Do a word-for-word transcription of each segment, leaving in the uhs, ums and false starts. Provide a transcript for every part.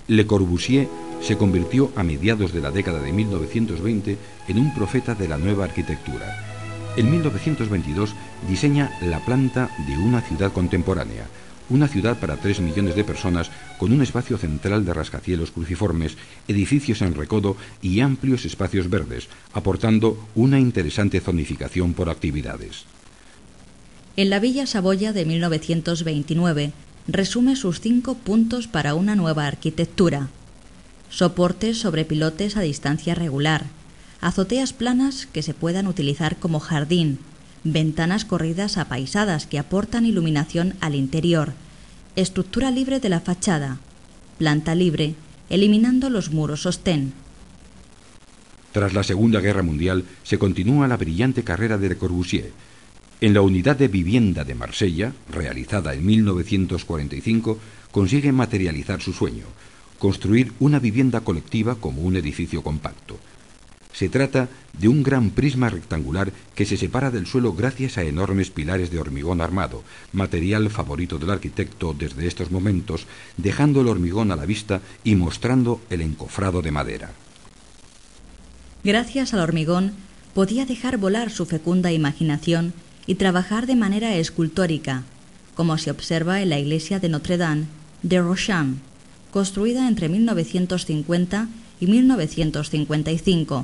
Le Corbusier se convirtió a mediados de la década de mil novecientos veinte en un profeta de la nueva arquitectura. En mil novecientos veintidós diseña la planta de una ciudad contemporánea, una ciudad para tres millones de personas con un espacio central de rascacielos cruciformes, edificios en recodo y amplios espacios verdes, aportando una interesante zonificación por actividades. En la Villa Saboya de mil novecientos veintinueve resume sus cinco puntos para una nueva arquitectura: soportes sobre pilotes a distancia regular, azoteas planas que se puedan utilizar como jardín, ventanas corridas apaisadas que aportan iluminación al interior, estructura libre de la fachada, planta libre, eliminando los muros sostén. Tras la Segunda Guerra Mundial se continúa la brillante carrera de Le Corbusier. En la unidad de vivienda de Marsella, realizada en mil novecientos cuarenta y cinco, consigue materializar su sueño: construir una vivienda colectiva como un edificio compacto. Se trata de un gran prisma rectangular que se separa del suelo gracias a enormes pilares de hormigón armado, material favorito del arquitecto desde estos momentos, dejando el hormigón a la vista y mostrando el encofrado de madera. Gracias al hormigón podía dejar volar su fecunda imaginación y trabajar de manera escultórica, como se observa en la iglesia de Notre-Dame de Rocham, construida entre mil novecientos cincuenta y mil novecientos cincuenta y cinco.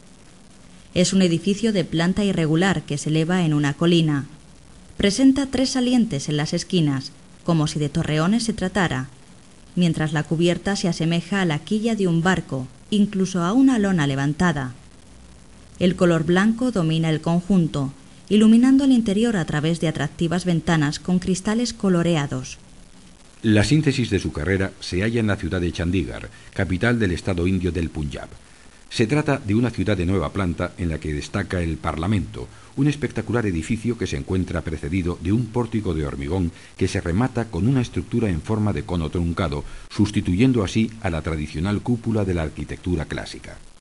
Es un edificio de planta irregular que se eleva en una colina. Presenta tres salientes en las esquinas, como si de torreones se tratara, mientras la cubierta se asemeja a la quilla de un barco, incluso a una lona levantada. El color blanco domina el conjunto, iluminando el interior a través de atractivas ventanas con cristales coloreados. La síntesis de su carrera se halla en la ciudad de Chandigarh, capital del estado indio del Punjab. Se trata de una ciudad de nueva planta en la que destaca el Parlamento, un espectacular edificio que se encuentra precedido de un pórtico de hormigón que se remata con una estructura en forma de cono truncado, sustituyendo así a la tradicional cúpula de la arquitectura clásica.